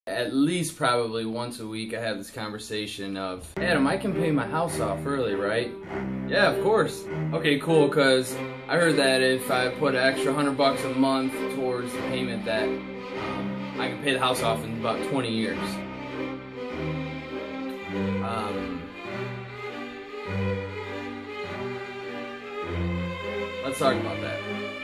At least probably once a week I have this conversation of, Adam, I can pay my house off early, right? Yeah, of course. Okay, cool, because I heard that if I put an extra $100 a month towards the payment that I can pay the house off in about 20 years. Let's talk about that.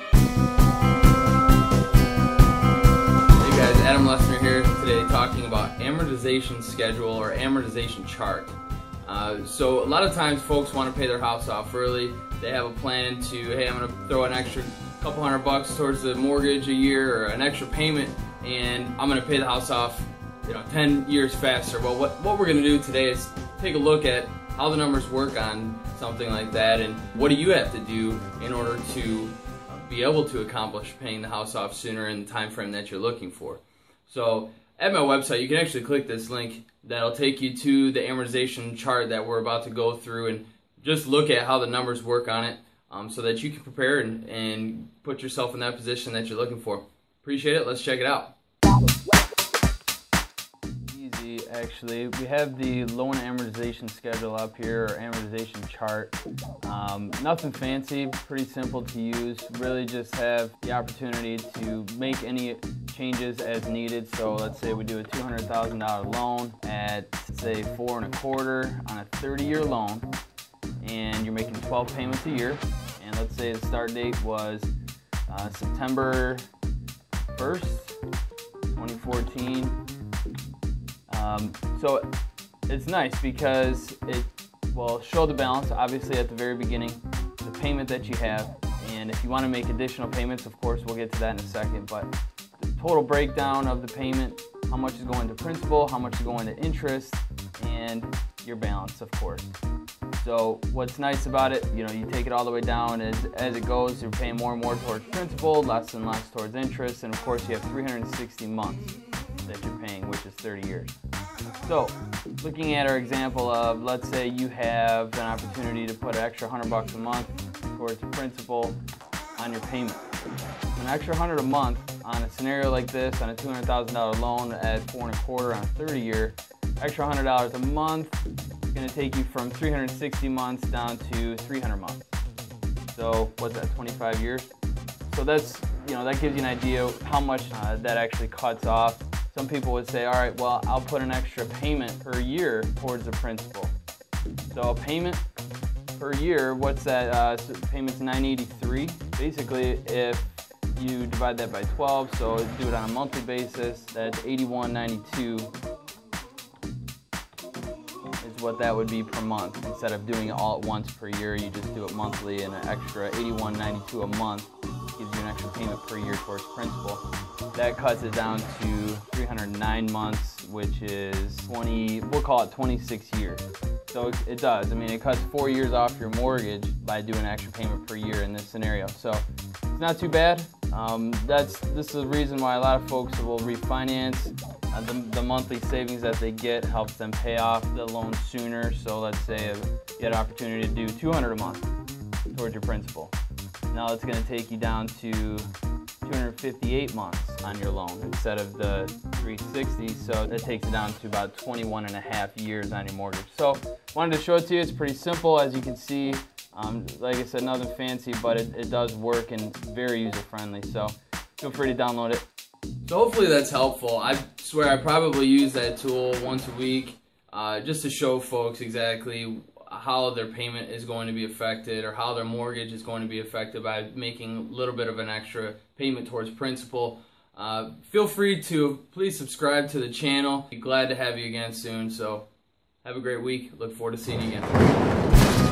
Hey guys, Adam Lesner here today talking about amortization schedule or amortization chart. So a lot of times folks want to pay their house off early. They have a plan to, hey, I'm going to throw an extra couple $100 towards the mortgage a year or an extra payment, and I'm going to pay the house off 10 years faster. Well, what we're going to do today is take a look at how the numbers work on something like that, and what do you have to do in order to be able to accomplish paying the house off sooner in the time frame that you're looking for. So at my website you can actually click this link that'll take you to the amortization chart that we're about to go through and just look at how the numbers work on it, so that you can prepare and put yourself in that position that you're looking for. Appreciate it. Let's check it out. Easy, actually. We have the loan amortization schedule up here, or amortization chart. Nothing fancy, pretty simple to use. Really just have the opportunity to make any changes as needed. So let's say we do a $200,000 loan at, say, 4 1/4 on a 30-year loan, and you're making 12 payments a year. And let's say the start date was September 1st, 2014. So it's nice because it will show the balance, obviously, at the very beginning, the payment that you have, and if you want to make additional payments, of course, we'll get to that in a second, but the total breakdown of the payment, how much is going to principal, how much is going to interest, and your balance, of course. So what's nice about it, you take it all the way down as it goes. You're paying more and more towards principal, less and less towards interest, and of course you have 360 months that you're paying, which is 30 years. So looking at our example of, let's say you have an opportunity to put an extra $100 a month towards the principal on your payment. An extra $100 a month on a scenario like this, on a $200,000 loan at 4 1/4 on a 30-year, extra $100 a month is going to take you from 360 months down to 300 months. So what's that, 25 years? So that's, that gives you an idea of how much that actually cuts off. Some people would say, all right, well, I'll put an extra payment per year towards the principal. So a payment per year, what's that? Payment's $983. Basically, if you divide that by 12, so do it on a monthly basis, that's $81.92 is what that would be per month. Instead of doing it all at once per year, you just do it monthly, and an extra $81.92 a month gives you an extra payment per year towards principal. That cuts it down to 309 months, which is we'll call it 26 years. So it does. I mean, it cuts 4 years off your mortgage by doing an extra payment per year in this scenario. So it's not too bad. This is the reason why a lot of folks will refinance. The monthly savings that they get helps them pay off the loan sooner. So let's say you had an opportunity to do $200 a month towards your principal. Now it's going to take you down to 258 months on your loan instead of the 360, so that takes it down to about 21.5 years on your mortgage. So wanted to show it to you. It's pretty simple, as you can see. Like I said, nothing fancy, but it does work and very user-friendly, so feel free to download it. So hopefully that's helpful. I swear I probably use that tool once a week just to show folks exactly how their payment is going to be affected, or how their mortgage is going to be affected by making a little bit of an extra payment towards principal. Feel free to please subscribe to the channel. Be glad to have you again soon. So have a great week. Look forward to seeing you again.